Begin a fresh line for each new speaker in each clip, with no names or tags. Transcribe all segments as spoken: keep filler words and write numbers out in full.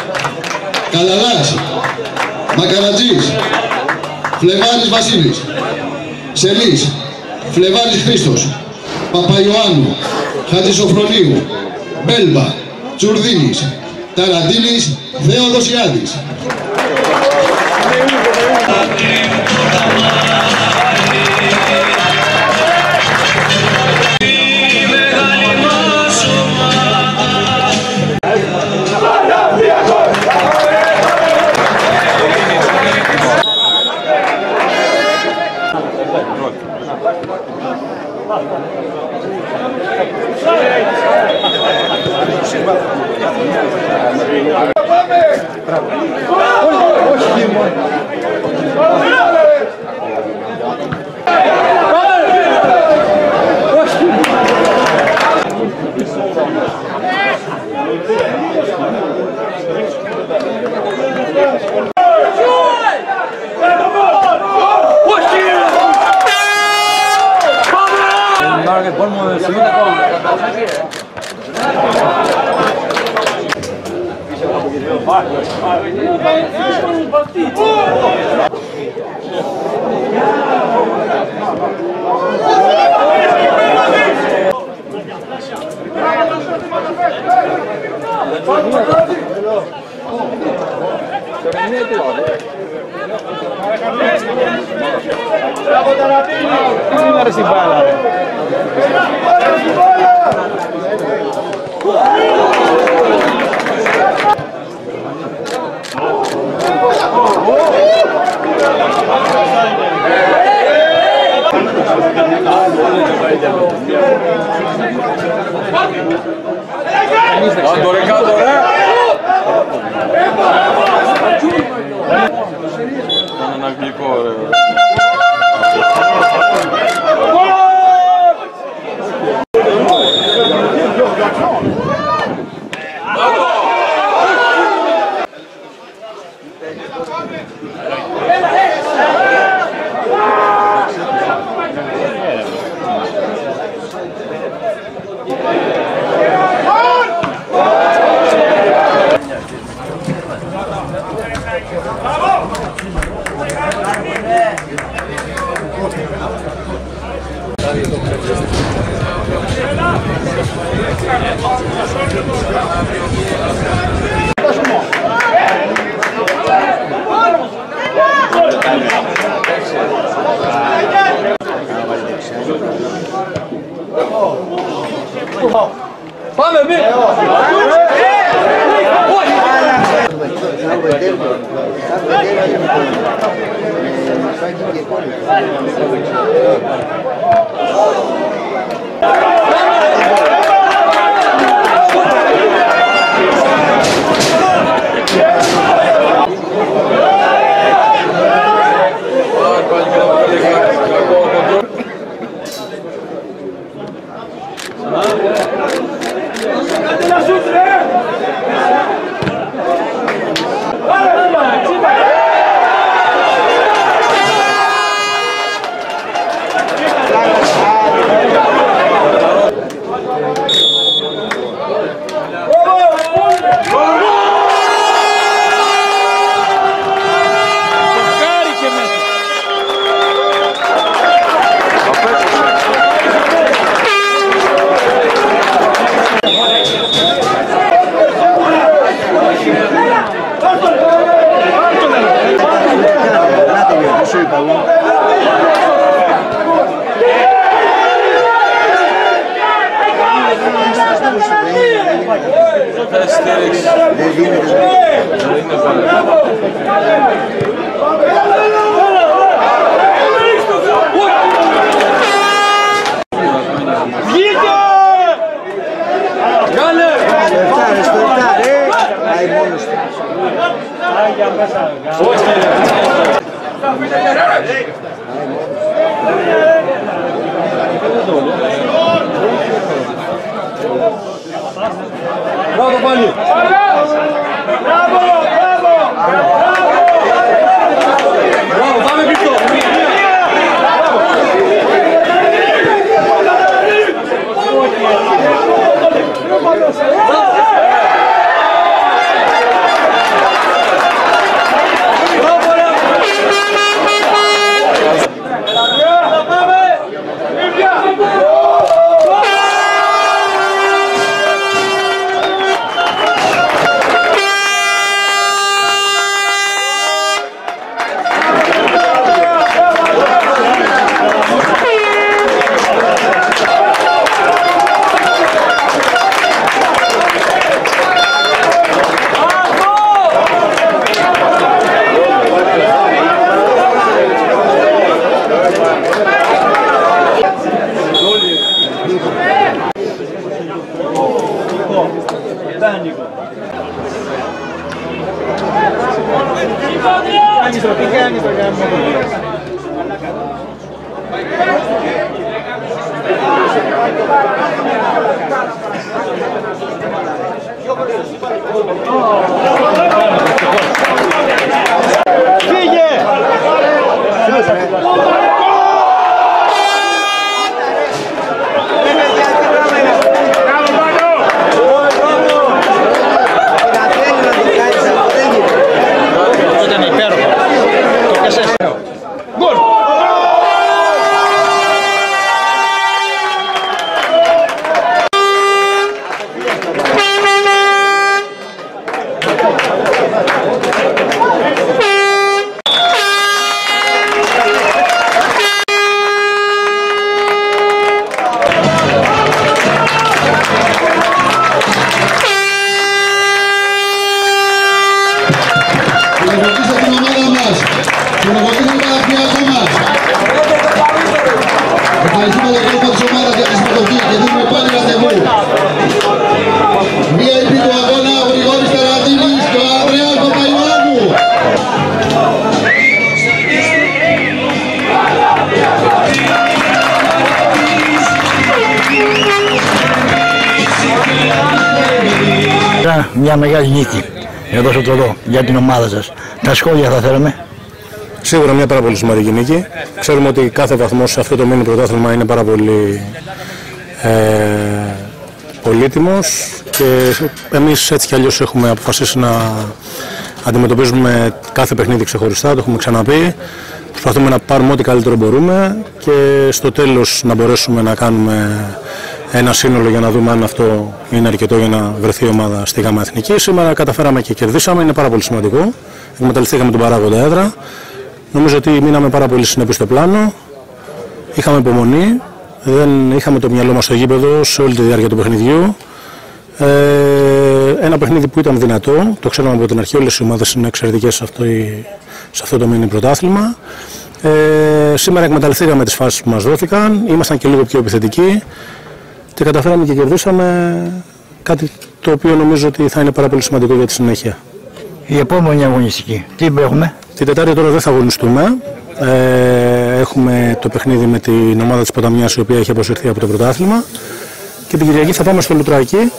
Καλαλάς, Μακαρατζής, Φλεβάρης Βασίλης, Σελής, Φλεβάρης Χρήστος, Παπαϊωάννου, Χατζησοφρονίου, Μπέλμπα, Τσουρδίνης, Ταραντήλης, Θεοδοσιάδης.
Πάμε μη!
Bravo pali! Bravo! Bravo! Bravo, πάμε πίσω! Bravo!
Ευχαριστούμε τον κόσμο της ομάδας για τη συμμετοχή και δίνουμε πάλι ραντεβού. Μία υπή του αγώνα, ο Γρηγόρης Τερατίνης και ο Ανδρέας Παπαϊωάννου.
Μια μεγάλη νίκη εδώ στο Τροδό για την ομάδα σας. Τα σχόλια θα θέλαμε.
Σίγουρα μια πάρα πολύ σημαντική νίκη. Ξέρουμε ότι κάθε βαθμός σε αυτό το μίνι πρωτάθλημα είναι πάρα πολύ ε, πολύτιμος και εμείς έτσι κι αλλιώς έχουμε αποφασίσει να αντιμετωπίζουμε κάθε παιχνίδι ξεχωριστά, το έχουμε ξαναπεί. Προσπαθούμε να πάρουμε ό,τι καλύτερο μπορούμε και στο τέλος να μπορέσουμε να κάνουμε ένα σύνολο για να δούμε αν αυτό είναι αρκετό για να βρεθεί η ομάδα στη ΓΑΜΑ Εθνική. Σήμερα καταφέραμε και κερδίσαμε, είναι πάρα πολύ σημαντικό. Εκμεταλλευτήκαμε τον παράγοντα έδρα. Νομίζω ότι μείναμε πάρα πολύ συνεπείς στο πλάνο. Είχαμε υπομονή, δεν είχαμε το μυαλό μας στο γήπεδο σε όλη τη διάρκεια του παιχνιδιού. Ε, ένα παιχνίδι που ήταν δυνατό, το ξέραμε από την αρχή, όλες οι ομάδες είναι εξαιρετικές σε αυτό, σε αυτό το μίνι πρωτάθλημα. Ε, σήμερα εκμεταλλευτήκαμε τις φάσεις που μας δόθηκαν, ήμασταν και λίγο πιο επιθετικοί και καταφέραμε και κερδίσαμε κάτι το οποίο νομίζω ότι θα είναι πάρα πολύ σημαντικό για τη συνέχεια.
Η επόμενη αγωνιστική, τι έχουμε?
Την Τετάρτη τώρα δεν θα αγωνιστούμε. Ε, έχουμε το παιχνίδι με την ομάδα της Ποταμιάς, η οποία έχει αποσυρθεί από το πρωτάθλημα. Και την Κυριακή θα πάμε στο Λουτράκι.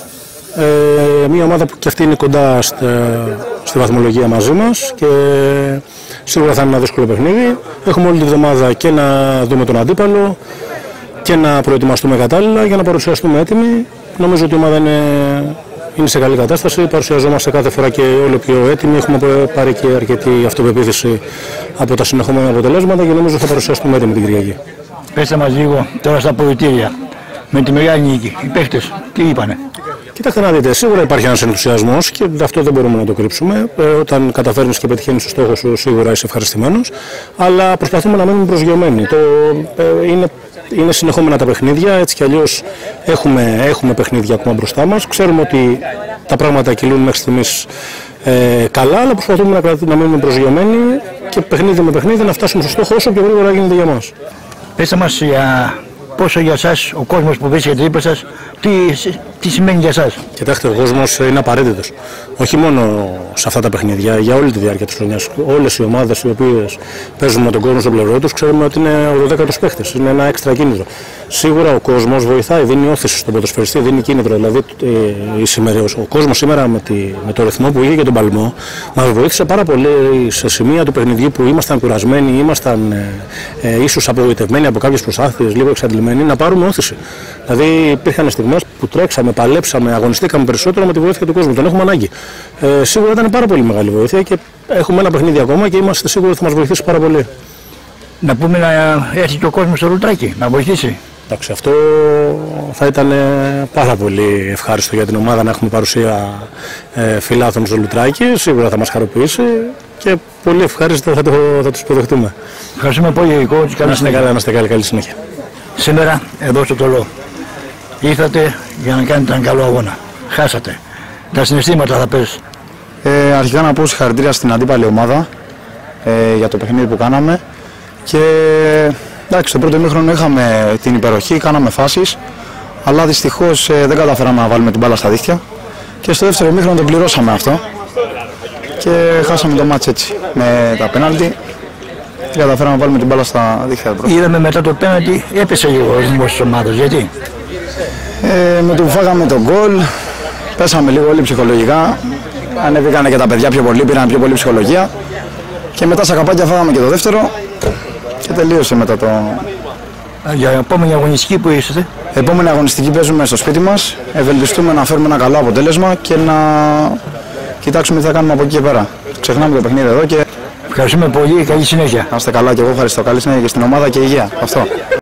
Ε, μια ομάδα που και αυτή είναι κοντά στη, στη βαθμολογία μαζί μας και σίγουρα θα είναι ένα δύσκολο παιχνίδι. Έχουμε όλη τη βδομάδα και να δούμε τον αντίπαλο και να προετοιμαστούμε κατάλληλα για να παρουσιαστούμε έτοιμοι. Νομίζω ότι η ομάδα είναι, είναι σε καλή κατάσταση. Παρουσιαζόμαστε κάθε φορά και όλο πιο έτοιμοι. Έχουμε πάρει και αρκετή αυτοπεποίθηση από τα συνεχόμενα αποτελέσματα και νομίζω θα παρουσιαστούμε έτοιμοι την Κυριακή.
Πέστε μας λίγο τώρα στα αποδυτήρια με τη μεγάλη νίκη. Οι παίχτες τι είπανε?
Κοιτάξτε να δείτε, σίγουρα υπάρχει ένας ενθουσιασμός και αυτό δεν μπορούμε να το κρύψουμε. Ε, όταν καταφέρνεις και πετυχαίνεις το στόχο σου, σίγουρα είσαι ευχαριστημένος. Αλλά προσπαθούμε να μείνουμε προσγειωμένοι. Το, ε, είναι, είναι συνεχόμενα τα παιχνίδια, έτσι κι αλλιώς έχουμε, έχουμε παιχνίδια ακόμα μπροστά μας. Ξέρουμε ότι τα πράγματα κυλούν μέχρι στιγμής ε, καλά, αλλά προσπαθούμε να, να μείνουμε προσγειωμένοι και παιχνίδι με παιχνίδι να φτάσουμε στο στόχο όσο πιο γρήγορα γίνεται για μας.
Πέστε μας για πόσο για εσάς ο κόσμος που βρίσκεται δίπλα σας, τι, τι σημαίνει για εσάς?
Κοιτάξτε, ο κόσμος είναι απαραίτητος. Όχι μόνο σε αυτά τα παιχνίδια, για όλη τη διάρκεια της χρονιάς. Όλες οι ομάδες οι οποίες παίζουν με τον κόσμο στον πλευρό τους, ξέρουμε ότι είναι ο δωδέκατος παίχτης, είναι ένα έξτρα κίνητρο. Σίγουρα ο κόσμος βοηθάει, δίνει όθηση στον ποδοσφαιριστή, δίνει κίνητρο. Δηλαδή, η σήμερα, ο κόσμος σήμερα με, τη, με το ρυθμό που είχε και τον παλμό, μας βοήθησε πάρα πολύ σε σημεία του παιχνιδιού που ήμασταν κουρασμένοι, ήμασταν ε, ε, ίσως απογοητευμένοι από κάποιες προσπάθειες, λίγο εξαντλημένοι, να πάρουμε όθηση. Δηλαδή, υπήρχαν στιγμές που τρέξαμε, παλέψαμε, αγωνιστήκαμε περισσότερο με τη βοήθεια του κόσμου. Τον έχουμε ανάγκη. Ε, σίγουρα ήταν πάρα πολύ μεγάλη βοήθεια και έχουμε ένα παιχνίδι ακόμα και είμαστε σίγουροι ότι θα μας βοηθήσει πάρα πολύ.
Να πούμε να έρθει και ο κόσμος στο Λουτράκι, να βοηθήσει.
Εντάξει, αυτό θα ήταν πάρα πολύ ευχάριστο για την ομάδα να έχουμε παρουσία ε, φιλάθλων στο Λουτράκι. Σίγουρα θα μας χαροποιήσει και πολύ ευχάριστο θα, το, θα τους υποδεχτούμε.
Ευχαριστούμε πολύ, Ερικό.
Να είστε καλά, να είστε καλή, καλή συνέχεια.
Σήμερα εδώ στο Τροδό ήρθατε για να κάνετε έναν καλό αγώνα. Χάσατε. Τα συναισθήματα θα πες?
Ε, αρχικά να πω συγχαρητήρια στην αντίπαλη ομάδα ε, για το παιχνίδι που κάναμε και εντάξει, στο πρώτο ημίχρονο είχαμε την υπεροχή, κάναμε φάσεις, αλλά δυστυχώς ε, δεν καταφέραμε να βάλουμε την μπάλα στα δίχτυα και στο δεύτερο ημίχρονο το πληρώσαμε αυτό και χάσαμε το μάτς έτσι με τα πέναλτι και καταφέραμε να βάλουμε την μπάλα στα δίχτυα.
Είδαμε μετά το πέναλτι, έπεσε λίγο ο ρυθμός της ομάδας, γιατί?
Ε, με το που φάγαμε τον γκολ, πέσαμε λίγο όλοι ψυχολογικά, ανέβηκαν και τα παιδιά πιο πολύ, πήραν πιο πολύ ψυχολογία και μετά στα καπάκια φάγαμε και το δεύτερο και τελείωσε μετά το...
Για επόμενη αγωνιστική που είστε?
Επόμενη αγωνιστική παίζουμε στο σπίτι μας, ευελπιστούμε να φέρουμε ένα καλό αποτέλεσμα και να κοιτάξουμε τι θα κάνουμε από εκεί και πέρα. Ξεχνάμε το παιχνίδι εδώ και...
Ευχαριστούμε πολύ, καλή συνέχεια.
Να είστε καλά και εγώ ευχαριστώ. Καλή συνέχεια και στην ομάδα και υγεία. Αυτό.